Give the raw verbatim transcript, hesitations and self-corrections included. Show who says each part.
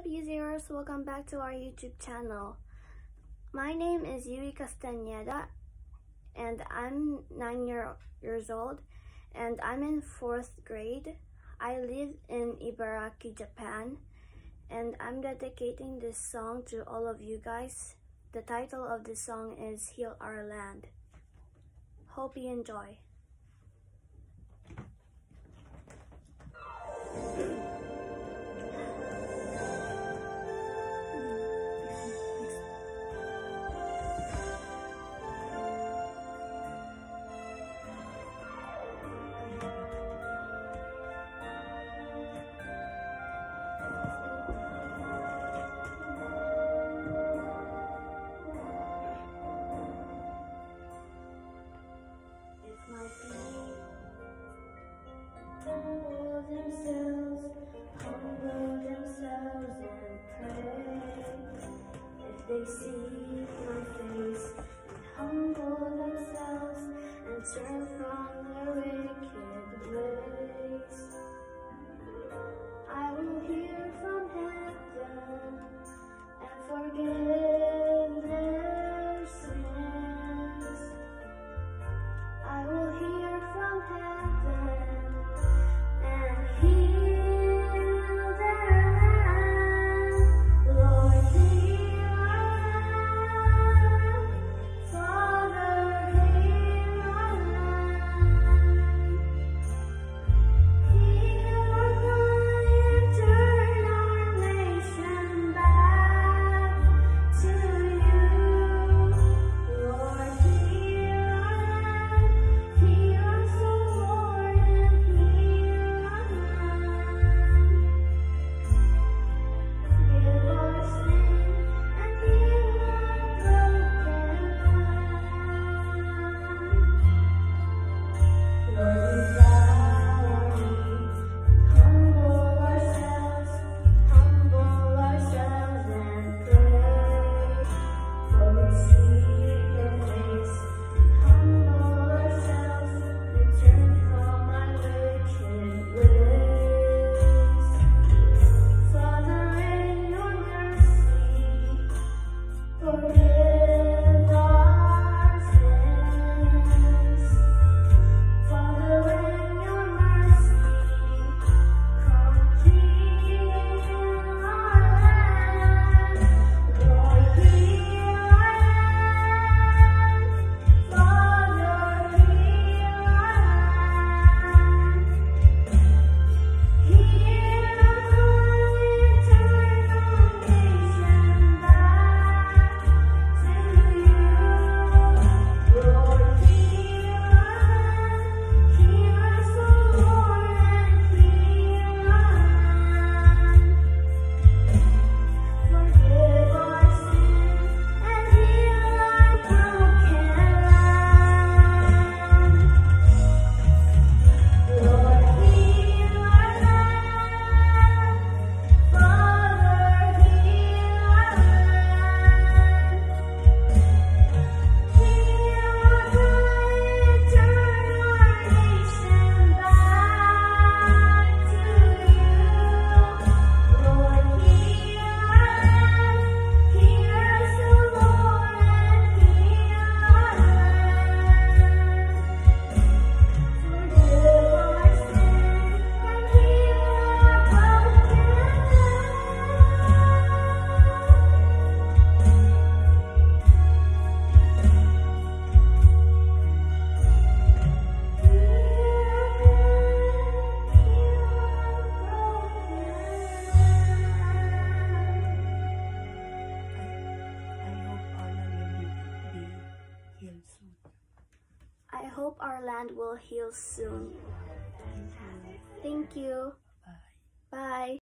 Speaker 1: Easyers, welcome back to our YouTube channel. My name is Yui Castañeda and I'm nine year, years old and I'm in fourth grade. I live in Ibaraki, Japan, and I'm dedicating this song to all of you guys. The title of this song is Heal Our Land. Hope you enjoy. Humble themselves, humble themselves and pray. If they see my face and humble themselves and turn from their wicked ways, I will hear from heaven and forgive their sins. I will hear from heaven and heal their land. Lord, heal our land. Father, heal our land. Heal our land, turn our nation back to you. Lord, heal our land. Heal our soul, Lord, and heal our land. Forgive our sin and heal our broken land. Lord, we bow our knees and humble ourselves, humble ourselves and pray. Lord, we seek your face and humble ourselves and turn from our wicked ways. Father, in your mercy, forgive our sins. Father, in your mercy, come heal our land. Lord, heal our land. Father, heal our land. Heal our land, turn our nation back to you. Lord, heal our land. Heal our soul, Lord, and heal our land. Forgive our sin and heal our broken land. Lord, heal our land. Father, heal our land. Heal our land, turn our nation back to you. Lord, heal our land. Heal our soul, Lord, and heal our land. Forgive our sin and heal our broken I hope our land will heal soon. Thank you. Bye.